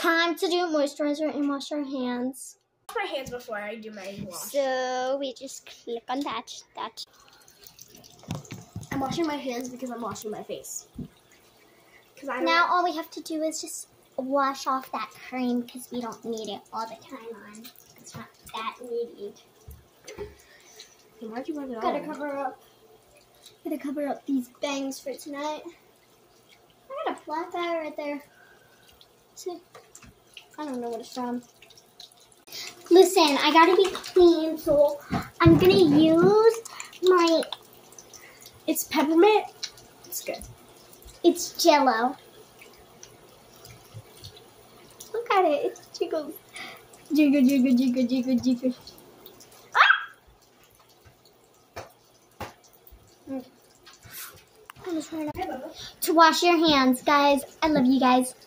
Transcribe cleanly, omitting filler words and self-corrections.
time to do moisturizer and wash our hands. Wash my hands before I do my wash. So we just click on that. I'm washing my hands because I'm washing my face. Now all we have to do is just wash off that cream because we don't need it all the time on. It's not that needed. Why'd you rub it Gotta on? cover up these bangs for tonight. I got a black eye right there. See? I don't know what it's from. Listen, I gotta be clean, so I'm gonna use my... It's peppermint. It's good. It's Jello. Look at it. It jiggles. Jiggle, jiggle, jiggle, jiggle, jiggle. Ah! To wash your hands, guys. I love you guys.